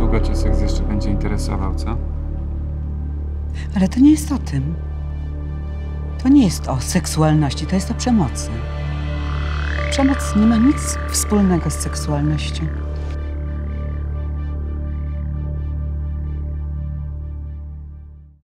długo cię seks jeszcze będzie interesował, co? Ale to nie jest o tym. To nie jest o seksualności, to jest o przemocy. Przemoc nie ma nic wspólnego z seksualnością.